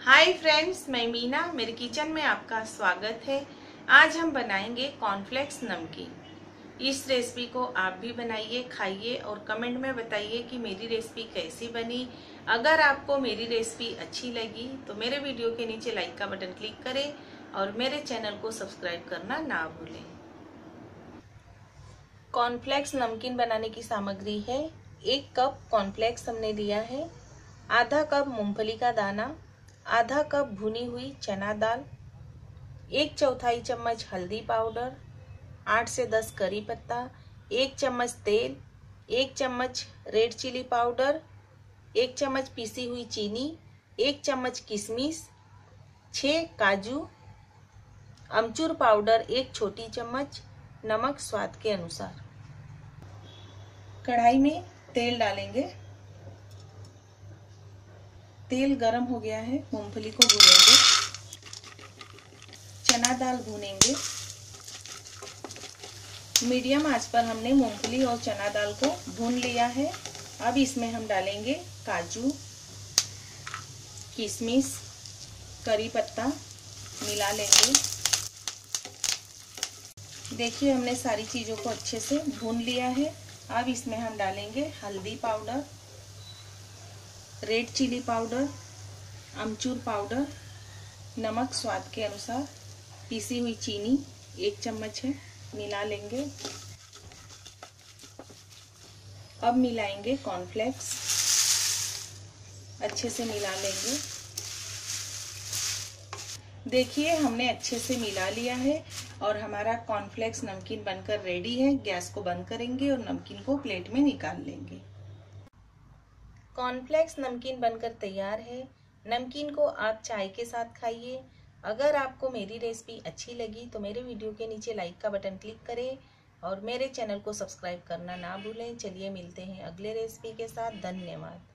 Hi friends, मैं मीना। मेरे kitchen में आपका स्वागत है। आज हम बनाएंगे कॉर्नफ्लेक्स नमकीन। इस रेसिपी को आप भी बनाइए, खाइए और कमेंट में बताइए कि मेरी रेसिपी कैसी बनी। अगर आपको मेरी रेसिपी अच्छी लगी तो मेरे वीडियो के नीचे लाइक का बटन क्लिक करें और मेरे चैनल को सब्सक्राइब करना ना भूलें। कॉर्नफ्लेक्स नमकीन बनाने की सामग्री है। 1 कप कॉर्नफ्लेक्स हमने लिया है, आधा कप मूंगफली का दाना, आधा कप भुनी हुई चना दाल, 1/4 चम्मच हल्दी पाउडर, 8 से 10 करी पत्ता, 1 चम्मच तेल, 1 चम्मच रेड चिली पाउडर, 1 चम्मच पीसी हुई चीनी, 1 चम्मच किशमिश, 6 काजू, अमचूर पाउडर 1 छोटी चम्मच, नमक स्वाद के अनुसार। कढ़ाई में तेल डालेंगे। तेल गरम हो गया है, मूंगफली को भूनेंगे, चना दाल भूनेंगे। मीडियम आंच पर हमने मूंगफली और चना दाल को भून लिया है। अब इसमें हम डालेंगे काजू, किशमिश, करी पत्ता, मिला लेंगे। देखिए हमने सारी चीज़ों को अच्छे से भून लिया है। अब इसमें हम डालेंगे हल्दी पाउडर, रेड चिली पाउडर, अमचूर पाउडर, नमक स्वाद के अनुसार, पीसी हुई चीनी 1 चम्मच है, मिला लेंगे। अब मिलाएंगे कॉर्नफ्लेक्स, अच्छे से मिला लेंगे। देखिए हमने अच्छे से मिला लिया है और हमारा कॉर्नफ्लेक्स नमकीन बनकर रेडी है। गैस को बंद करेंगे और नमकीन को प्लेट में निकाल लेंगे। कॉर्नफ्लेक्स नमकीन बनकर तैयार है। नमकीन को आप चाय के साथ खाइए। अगर आपको मेरी रेसिपी अच्छी लगी तो मेरे वीडियो के नीचे लाइक का बटन क्लिक करें और मेरे चैनल को सब्सक्राइब करना ना भूलें। चलिए मिलते हैं अगले रेसिपी के साथ। धन्यवाद।